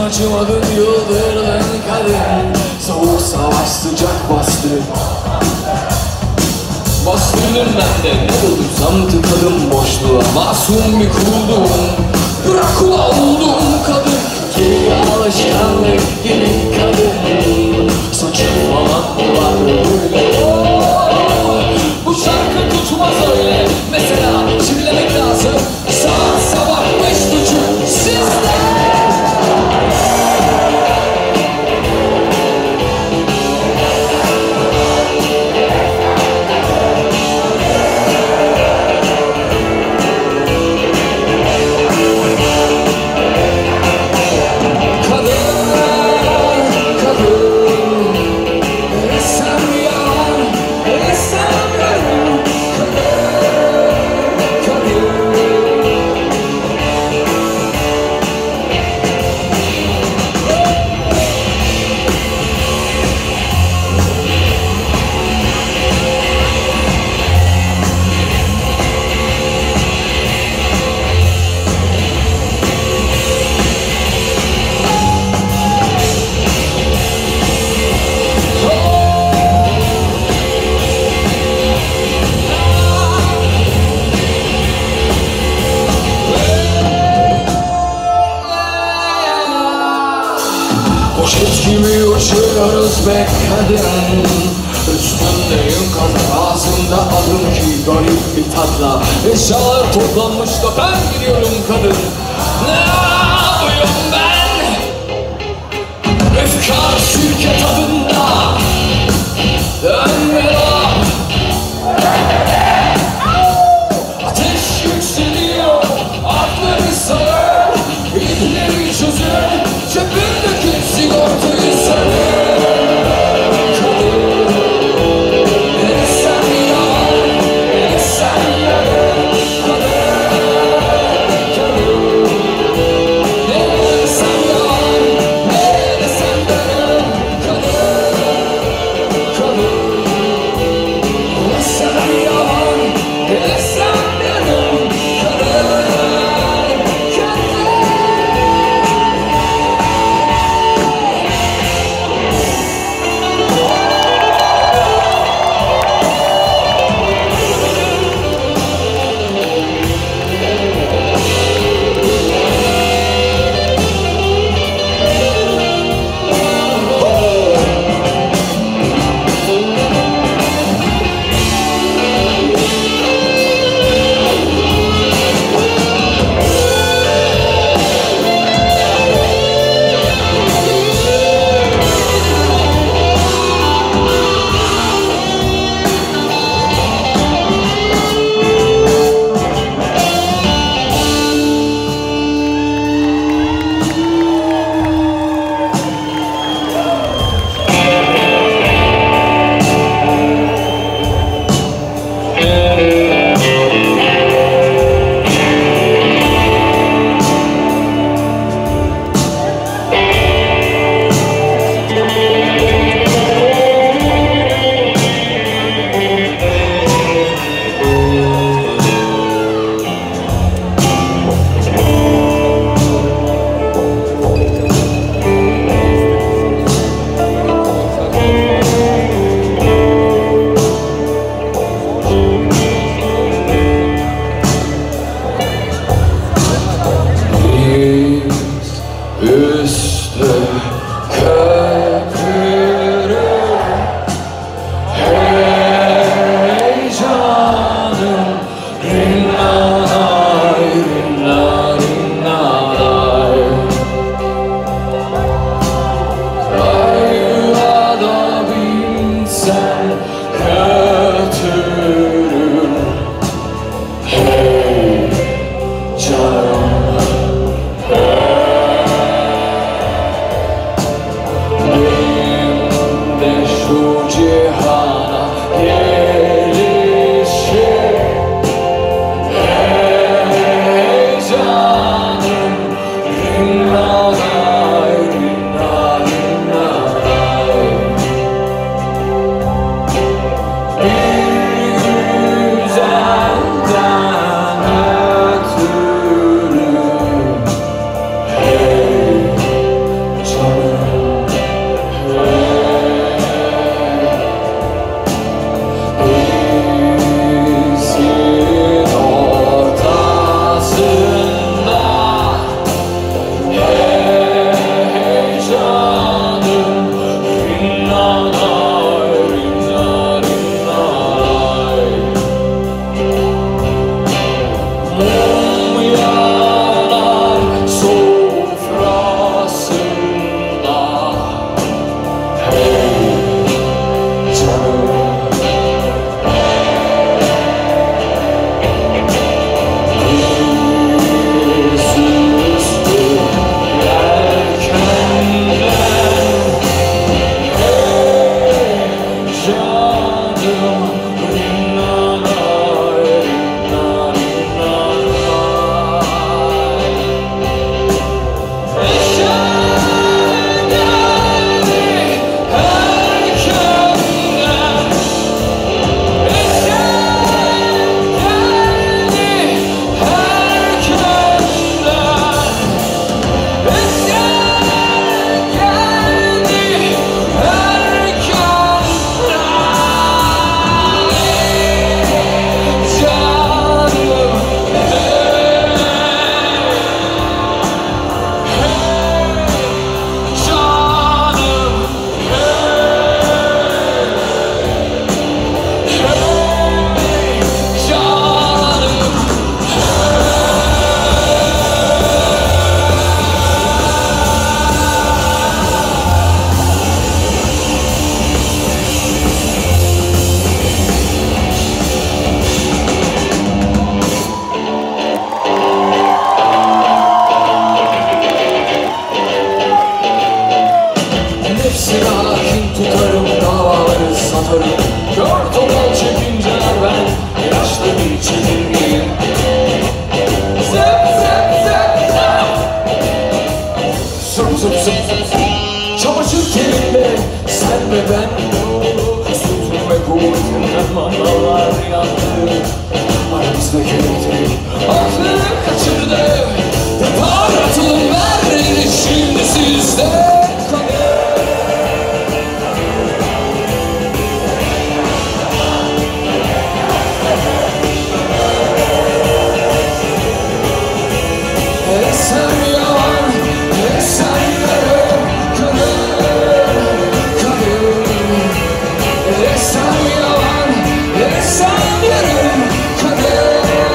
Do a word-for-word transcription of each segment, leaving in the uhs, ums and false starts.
acımadın, yıldırdın kadın. Soğuk savaş sıcak bastı. Bastırdım ben de, ne bulursam tıkadım boşluğa. Masum bir kuldum, Drakula oldum kadın. Geri alışkanlık gibi kadın. Saçım falan var böyle. Bu şarkı tutmaz öyle. Mesela çivilemek lazım. Saat sabah beş buçuk sizde. Poşet gibi uçuyoruz be kadın. Üstündeyim kazak, ağzımda adım ki garip bir tatla. Eşyalar toplanmış da ben gidiyorum kadın. Ne yapıyorum ben? Efkar sirke tadında. Dönme lan. Ateş yükseliyor, aklını sarar. İpleri çözür, cebimdeki sigortayı sarır. Kadın, ne sen yan, ne sen yarın. Kadın, kadın, ne sen yan, ne sen yarın. atarım. Kör topal çekince ben yaşlı bir çekirgeyim. Zıp zıp zıp zıp. Zıp zıp zıp zıp. Çamaşır telinde sen ve ben. Sütun ve kuvvetimden manalar yandı. Aramızdaki elektrik aklını kaçırdı. Parlatılın vermeydi şimdi sizde kalır. Esen yalan, esen yarım kalır, kalır. Esen yalan, esen yarım kalır.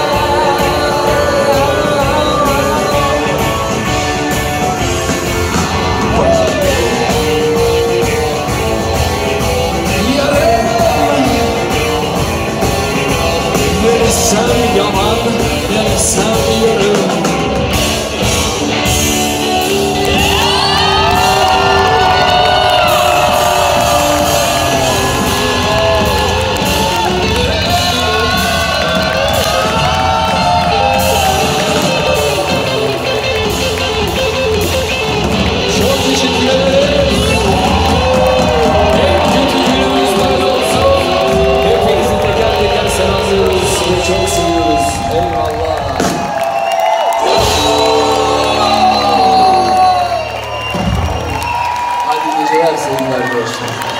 Sen yaman, ya sen yarım. Çok teşekkür ederim. En kötü günümüz böyle olsun. Hepinizi teker teker selamlıyoruz. Sizi çok seviyoruz. Eyvallah. Hadi geceler sevgili arkadaşlar.